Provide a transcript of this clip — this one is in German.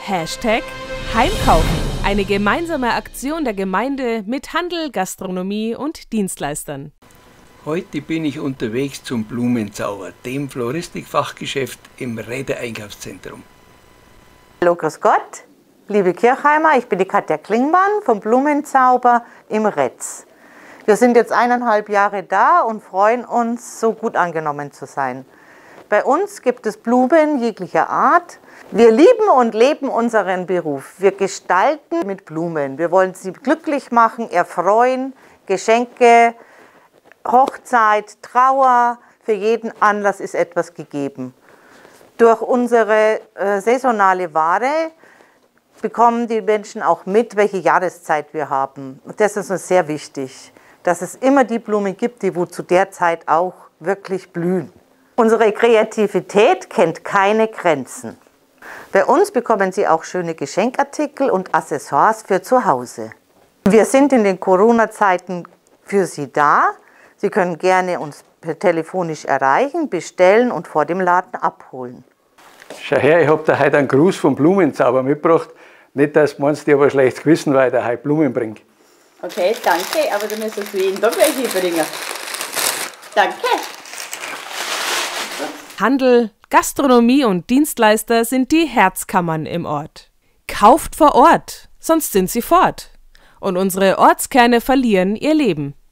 Heimkaufen. Eine gemeinsame Aktion der Gemeinde mit Handel, Gastronomie und Dienstleistern. Heute bin ich unterwegs zum Blumenzauber, dem Floristikfachgeschäft im Räder-Einkaufszentrum. Hallo, grüß Gott, liebe Kirchheimer, ich bin die Katja Klingmann vom Blumenzauber im Retz. Wir sind jetzt 1,5 Jahre da und freuen uns, so gut angenommen zu sein. Bei uns gibt es Blumen jeglicher Art. Wir lieben und leben unseren Beruf. Wir gestalten mit Blumen. Wir wollen sie glücklich machen, erfreuen, Geschenke, Hochzeit, Trauer, für jeden Anlass ist etwas gegeben. Durch unsere saisonale Ware bekommen die Menschen auch mit, welche Jahreszeit wir haben. Und das ist uns sehr wichtig, dass es immer die Blumen gibt, die zu der Zeit auch wirklich blühen. Unsere Kreativität kennt keine Grenzen. Bei uns bekommen Sie auch schöne Geschenkartikel und Accessoires für zu Hause. Wir sind in den Corona-Zeiten für Sie da. Sie können gerne uns telefonisch erreichen, bestellen und vor dem Laden abholen. Schau her, ich habe da heute einen Gruß vom Blumenzauber mitgebracht. Nicht, dass du meinst, ich habe ein schlechtes Gewissen, weil ich da heute Blumen bringe. Okay, danke, aber du müsstest jeden Tag welche bringen. Danke. Handel, Gastronomie und Dienstleister sind die Herzkammern im Ort. Kauft vor Ort, sonst sind sie fort. Und unsere Ortskerne verlieren ihr Leben.